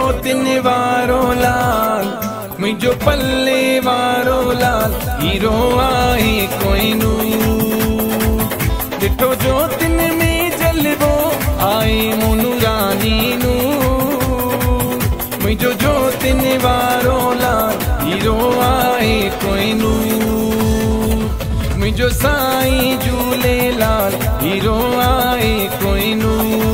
जोतिन वारो लाल मुझो पल्ले वारो लाल हीरो आए कोई नू डिठो जोतिन में जलवो आए मोनू रानी नू मुझो जोतिन वारो लाल हीरो आए कोई नू मुझो साईं झूलेलाल हीरो आए कोई नू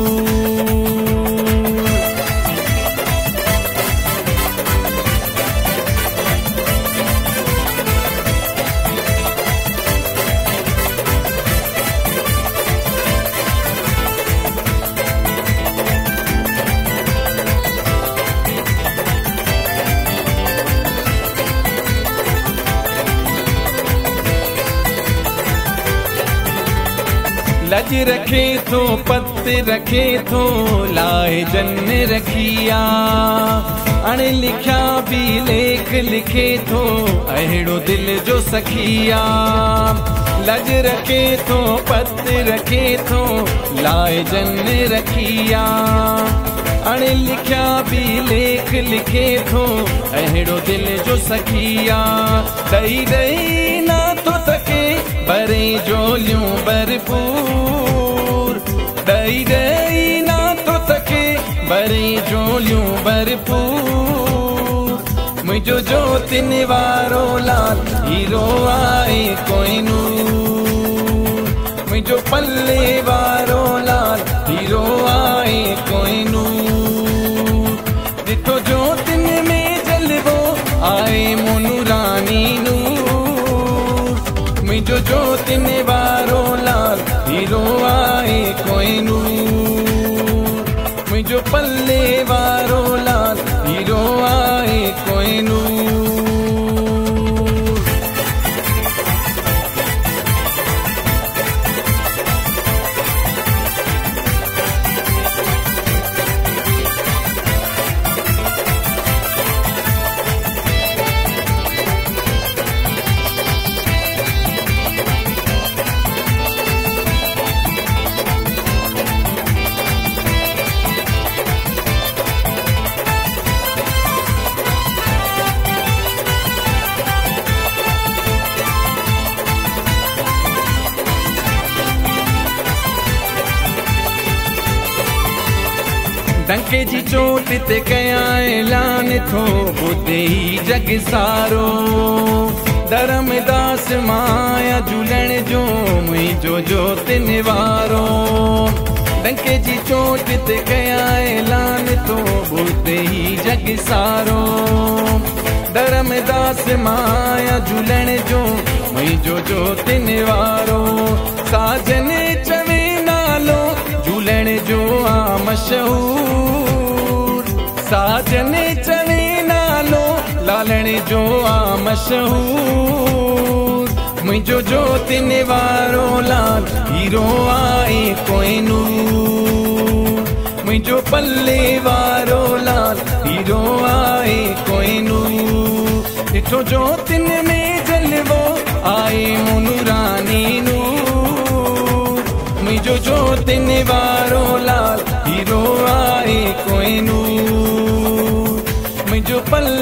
लज रखे थो पत रखे थो लाए जन रखिया अण लिखा भी लेख लिखे थो अहिड़ो दिल जो सखिया लज रखे थो पत रखे थो लाए जन रखिया अण लिखा भी लेख लिखे थो अहिड़ो दिल जो सखिया दई दई ना तो तके बरे जोलियूं भरपूर दई दई ना तो तके बरे जोलियूं भरपूर मुझो जोतिन वारो लाल हीरो आए कोई नू मुझो पल्ले वारो लाल हीरो आए कोई नू डिठो जोतिन में जलवो आए मोनू रानी नू मुझो जोतिन वारो लाल हीरो आए कोई नू मुझो पल्ले वारो लाल हीरो आए कोई नू डंके जी चोट ते कया ऐलान थो ॿुधे ही जग सारो धर्मदास माया झूलण जो मुझो जोतिन वारो डंके जी चोट ते कया ऐलान थो ॿुधे ही जग सारो धर्मदास माया झूलण जो मुझो जोतिन वारो साजन चवे नालो झूलण जो आ मशहूर साजन चवे नालो लालण जो आ मशहूर मुझो जोतिन वारो लाल हीरो आए कोई नू मुझो पल्ले वारो लाल हीरो आए कोई नू डिठो जोतिन में जलवो आए मोनू रानी नू मुझो जोतिन वारो लाल हीरो आए कोई नू मुझो पल्ले